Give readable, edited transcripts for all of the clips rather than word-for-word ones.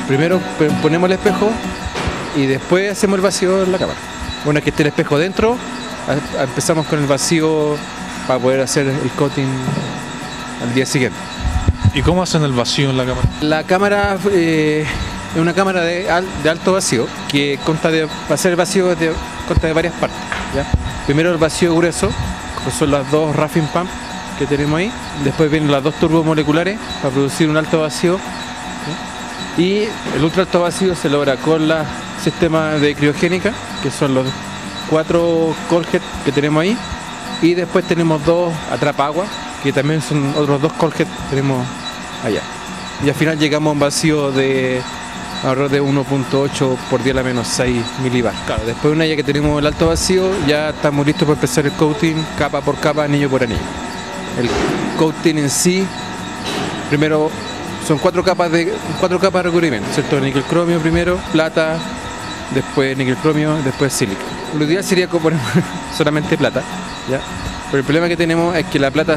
Primero ponemos el espejo y después hacemos el vacío en la cámara. Una vez que esté el espejo dentro, empezamos con el vacío para poder hacer el coating al día siguiente. ¿Y cómo hacen el vacío en la cámara? La cámara es una cámara de alto vacío que consta de, para hacer el vacío consta de varias partes, ¿ya? Primero el vacío grueso, que son las dos Raffing Pump que tenemos ahí. Después vienen las dos turbomoleculares para producir un alto vacío, ¿sí? Y el ultra alto vacío se logra con la sistema de criogénica, que son los 4 Colhead que tenemos ahí. Y después tenemos 2 atrapagua, que también son otros 2 Colhead que tenemos allá. Y al final llegamos a un vacío de alrededor de 1.8 por 10 a la menos 6 milibar. Claro, después una ya que tenemos el alto vacío, ya estamos listos para empezar el coating capa por capa, anillo por anillo. El coating en sí, primero son 4 capas de recubrimiento, ¿cierto? Níquel cromio primero, plata, después níquel cromio, después sílica. Lo ideal sería poner solamente plata, ¿ya? Pero el problema que tenemos es que la plata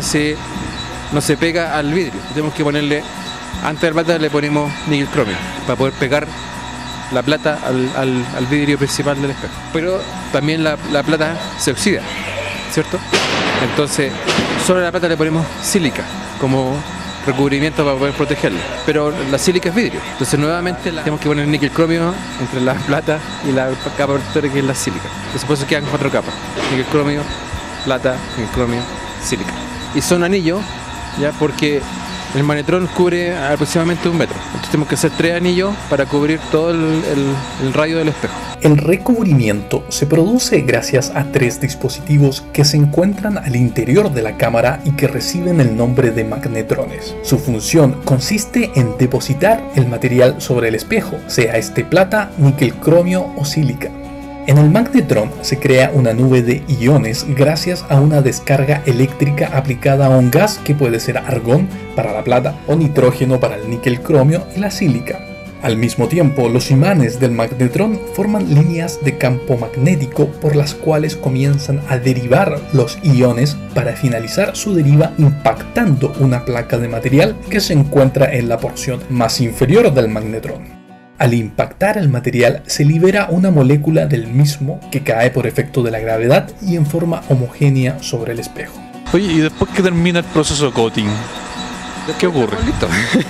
no se pega al vidrio. Tenemos que ponerle, antes de la plata le ponemos níquel cromio para poder pegar la plata al vidrio principal del espejo. Pero también la plata se oxida, ¿cierto? Entonces, solo a la plata le ponemos sílica como recubrimiento para poder protegerla. Pero la sílica es vidrio. Entonces, nuevamente tenemos que poner níquel cromio entre la plata y la capa protectora que es la sílica. Entonces, por eso quedan 4 capas. Níquel cromio, plata, níquel cromio, sílica. Y son anillos, ya, porque el magnetrón cubre aproximadamente 1 metro. Entonces tenemos que hacer 3 anillos para cubrir todo el radio del espejo. El recubrimiento se produce gracias a 3 dispositivos que se encuentran al interior de la cámara y que reciben el nombre de magnetrones. Su función consiste en depositar el material sobre el espejo, sea este plata, níquel cromio o sílica. En el magnetrón se crea una nube de iones gracias a una descarga eléctrica aplicada a un gas que puede ser argón para la plata o nitrógeno para el níquel cromio y la sílica. Al mismo tiempo, los imanes del magnetrón forman líneas de campo magnético por las cuales comienzan a derivar los iones para finalizar su deriva impactando una placa de material que se encuentra en la porción más inferior del magnetrón. Al impactar el material se libera una molécula del mismo que cae por efecto de la gravedad y en forma homogénea sobre el espejo. Oye, y después que termina el proceso de coating, ¿qué ocurre? Listo.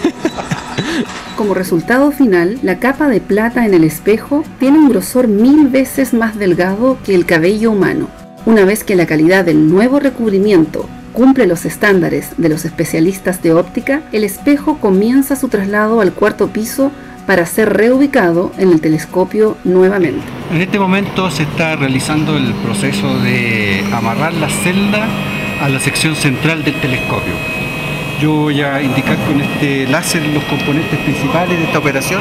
Como resultado final, la capa de plata en el espejo tiene un grosor 1000 veces más delgado que el cabello humano. Una vez que la calidad del nuevo recubrimiento cumple los estándares de los especialistas de óptica, el espejo comienza su traslado al 4º piso para ser reubicado en el telescopio nuevamente. En este momento se está realizando el proceso de amarrar la celda a la sección central del telescopio. Yo voy a indicar con este láser los componentes principales de esta operación.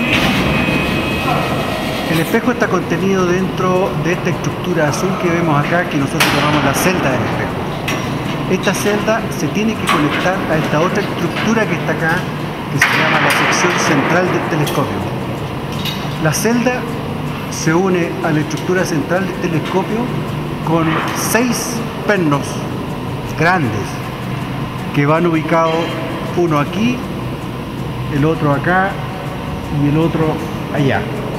El espejo está contenido dentro de esta estructura azul que vemos acá, que nosotros llamamos la celda del espejo. Esta celda se tiene que conectar a esta otra estructura que está acá, que se llama la sección central del telescopio. La celda se une a la estructura central del telescopio con 6 pernos grandes que van ubicados, uno aquí, el otro acá y el otro allá.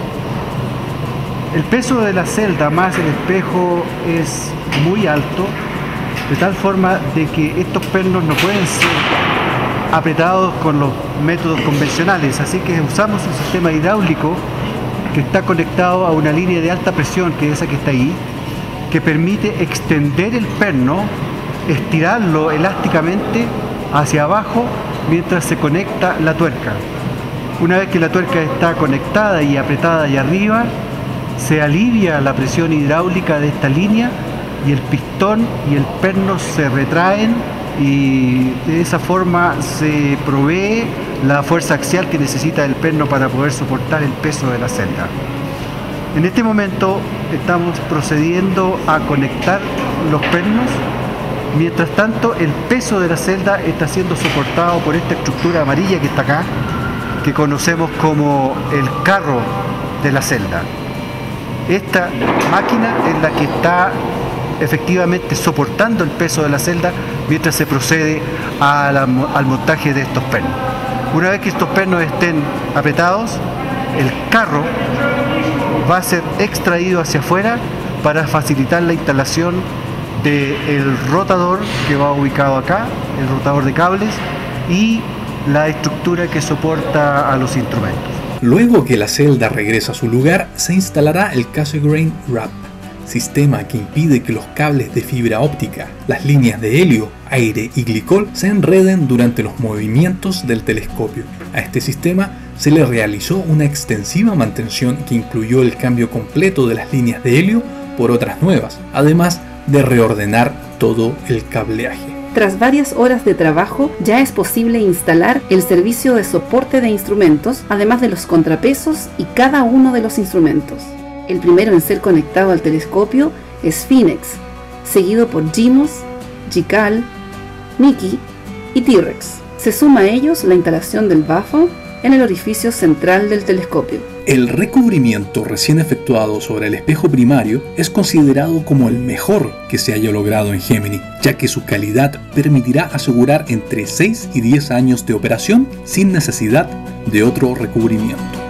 El peso de la celda más el espejo es muy alto, de tal forma de que estos pernos no pueden ser apretados con los métodos convencionales, así que usamos un sistema hidráulico que está conectado a una línea de alta presión, que es esa que está ahí, que permite extender el perno, estirarlo elásticamente hacia abajo mientras se conecta la tuerca. Una vez que la tuerca está conectada y apretada allá arriba, se alivia la presión hidráulica de esta línea y el pistón y el perno se retraen, y de esa forma se provee la fuerza axial que necesita el perno para poder soportar el peso de la celda. En este momento estamos procediendo a conectar los pernos. Mientras tanto, el peso de la celda está siendo soportado por esta estructura amarilla que está acá, que conocemos como el carro de la celda. Esta máquina es la que está efectivamente soportando el peso de la celda mientras se procede al montaje de estos pernos. Una vez que estos pernos estén apretados, el carro va a ser extraído hacia afuera para facilitar la instalación del rotador que va ubicado acá, el rotador de cables, y la estructura que soporta a los instrumentos. Luego que la celda regresa a su lugar, se instalará el Cassegrain Wrap, sistema que impide que los cables de fibra óptica, las líneas de helio, aire y glicol se enreden durante los movimientos del telescopio. A este sistema se le realizó una extensiva mantención que incluyó el cambio completo de las líneas de helio por otras nuevas, además de reordenar todo el cableaje. Tras varias horas de trabajo, ya es posible instalar el servicio de soporte de instrumentos, además de los contrapesos y cada uno de los instrumentos. El primero en ser conectado al telescopio es Phoenix, seguido por Gimos, Jikal, Niki y T-Rex. Se suma a ellos la instalación del baffle en el orificio central del telescopio. El recubrimiento recién efectuado sobre el espejo primario es considerado como el mejor que se haya logrado en Gemini, ya que su calidad permitirá asegurar entre 6 y 10 años de operación sin necesidad de otro recubrimiento.